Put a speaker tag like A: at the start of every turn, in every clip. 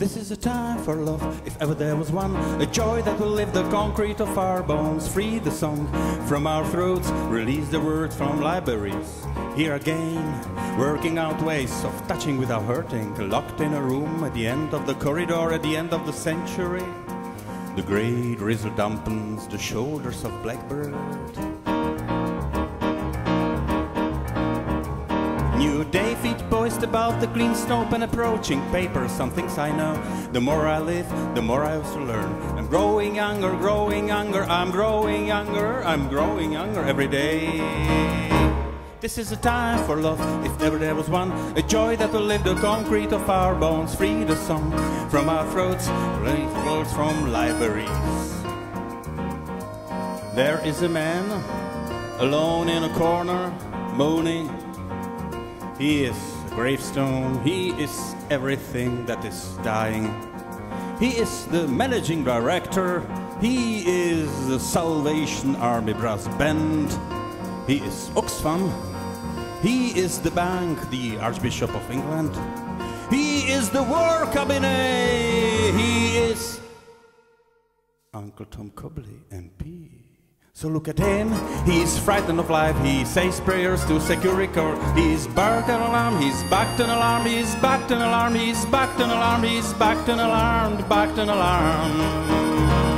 A: This is a time for love, if ever there was one. A joy that will lift the concrete of our bones. Free the song from our throats, release the words from libraries. Here again, working out ways of touching without hurting. Locked in a room at the end of the corridor, at the end of the century. The grey drizzle dampens the shoulders of blackbird. New day feet poised about the clean snow pen approaching paper. Some things I know. The more I live, the more I also learn. I'm growing younger, growing younger. I'm growing younger, I'm growing younger every day. This is a time for love, if ever there was one. A joy that will lift the concrete of our bones. Free the song from our throats, release words from libraries. There is a man alone in a corner, moaning. He is a gravestone, he is everything that is dying. He is the managing director, he is the Salvation Army brass band. He is Oxfam, he is the bank, the Archbishop of England. He is the war cabinet, he is Uncle Tom Cobley, MP. So look at him, he's frightened of life, he says prayers to secure record. He's barked an alarm, he's backed an alarm, he's backed an alarm, he's backed an alarm, he's backed an alarm, backed an alarm.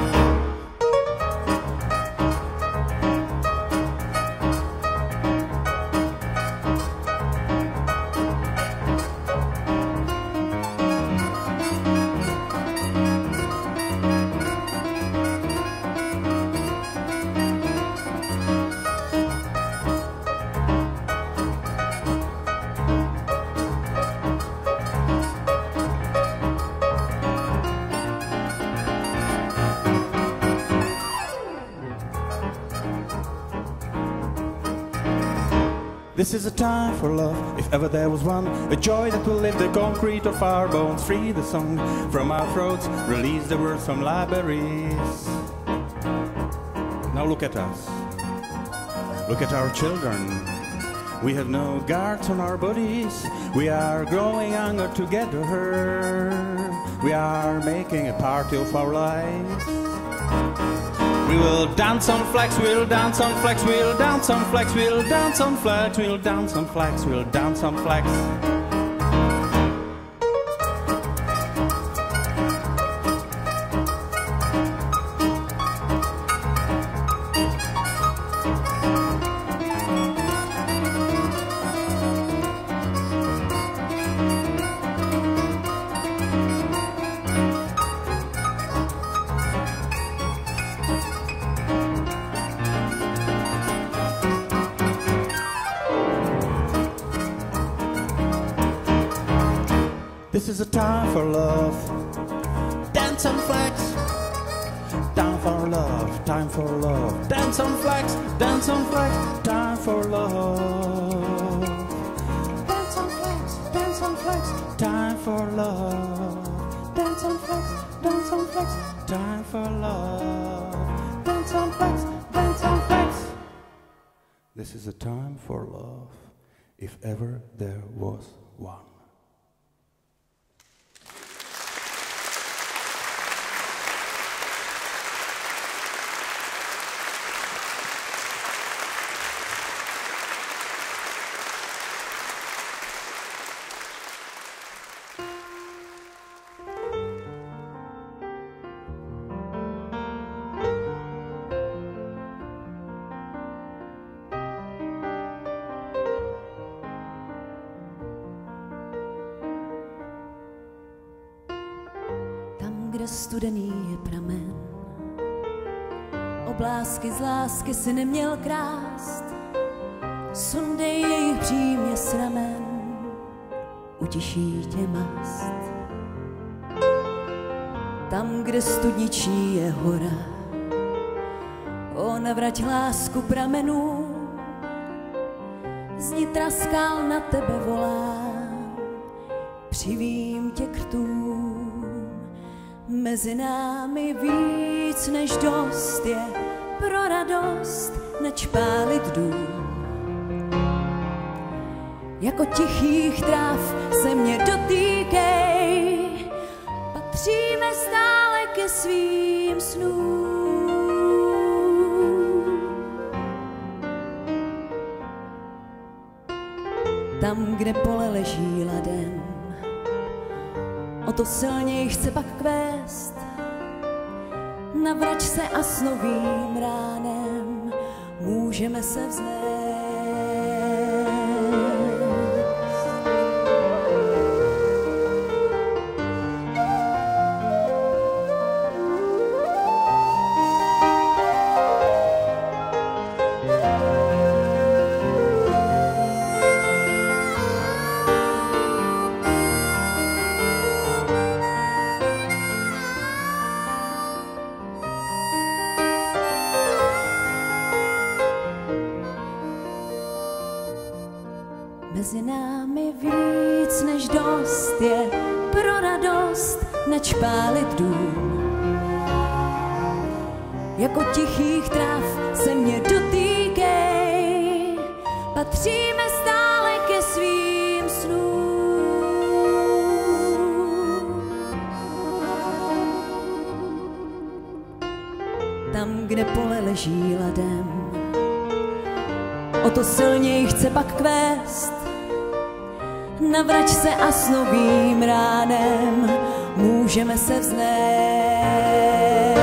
A: This is a time for love, if ever there was one. A joy that will lift the concrete of our bones. Free the song from our throats, release the words from libraries. Now look at us. Look at our children. We have no guards on our bodies. We are growing younger together. We are making a party of our lives. We will dance on flags, we'll dance on flags, we'll dance on flags, we'll dance on flags, we'll dance on flags, we'll dance on flags. This is a time for love. Dance on flags. Time for love, time for love. Dance on flags, dance on flags. Time for love. Dance on flags, dance on flags. Time for love. Dance on flags, dance on flags. Time for love. Dance on flags, dance on flags. This is a time for love, if ever there was one.
B: Kde studený je pramen, oblásky z lásky si neměl krást, sundej jejich břímě s ramen, utiší tě mast. Tam, kde studničí je hora, o navrať lásku pramenů, z nitra skál na tebe volám, přivím tě k rtům. Mezi námi víc než dost je pro radost nečpálit dům. Jako tichých tráv se mě dotýkej, pak patříme stále ke svým snům. Tam, kde pole leží ladem, o to silněji chce pak kvést. Navrať se a s novým ránem můžeme se vznést. Mezi námi víc než dost je pro radost načpálit dům. Jako tichých tráv se mě dotýkej, patříme stále ke svým snům. Tam, kde pole leží ladem, o to silněji chce pak kvést. Navrať se a s novým ránem můžeme se vznést.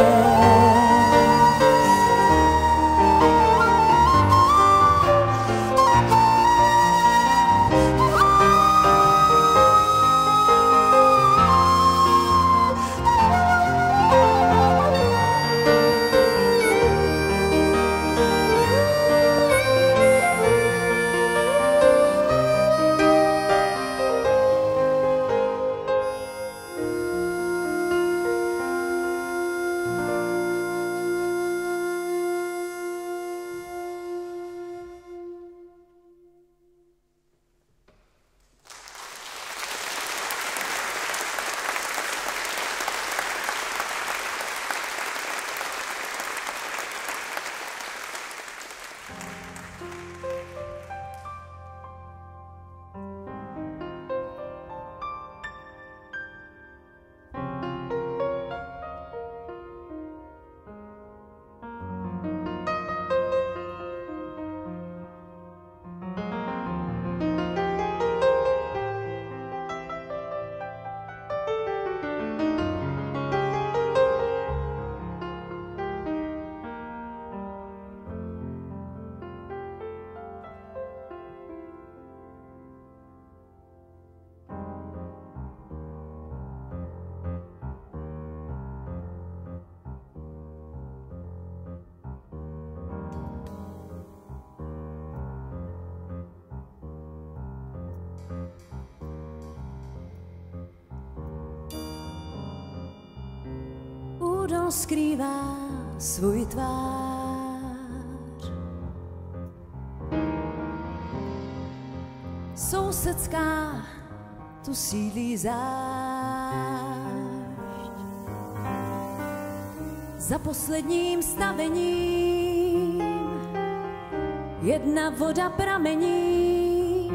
B: Údol skrývá svůj tvář. Sousedská tu sídlí zášť. Za posledním stavením jedna voda pramení.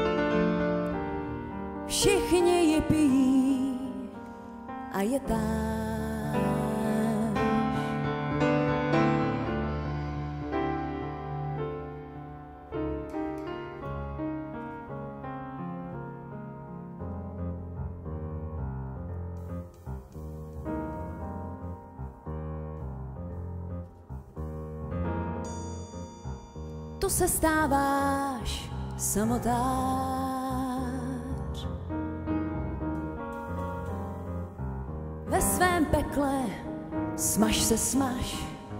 B: Všichni ji pijí a je táž. Tu se stáváš samotář. Ve svém pekle smaž se smaž.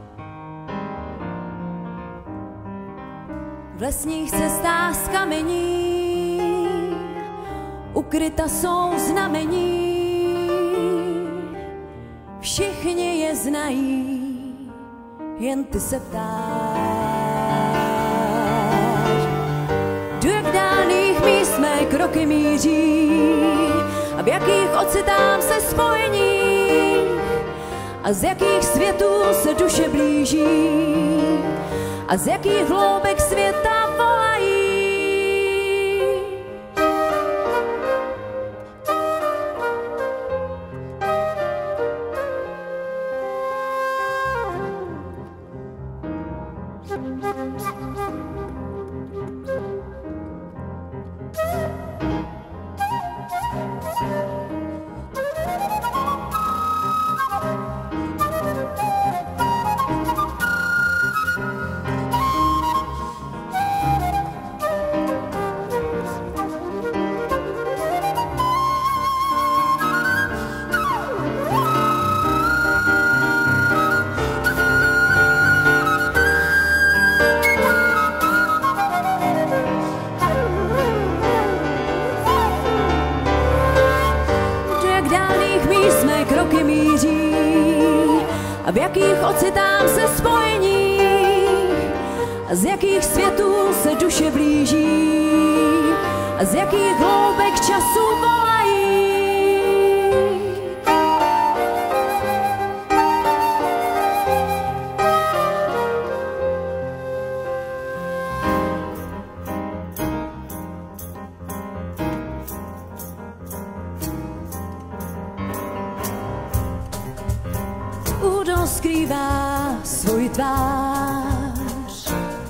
B: V lesních cestách z kamení ukryta jsou znamení. Všichni je znají, jen ty se ptáš. Do jak dálných míst mé kroky míří a v jakých ocitám se spojení a z jakých světů se duše blíží a z jakých hloubek světa volají. Kroky míří a v jakých ocitám se spojeních a z jakých světů se duše blíží a z jakých hloubek času volají. Kdo skrývá svůj tvář?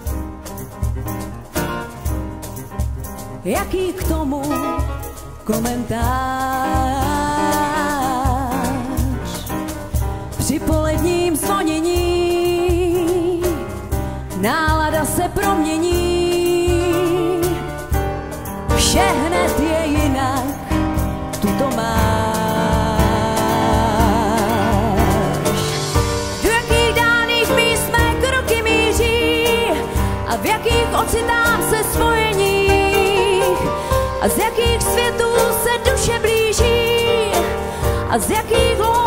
B: Jaký k tomu komentář? Při poledním zvonění nálada se promění, vše hned je jinak, tuto máš. V jakých ocitám se spojeních a z jakých světů se duše blíží a z jakých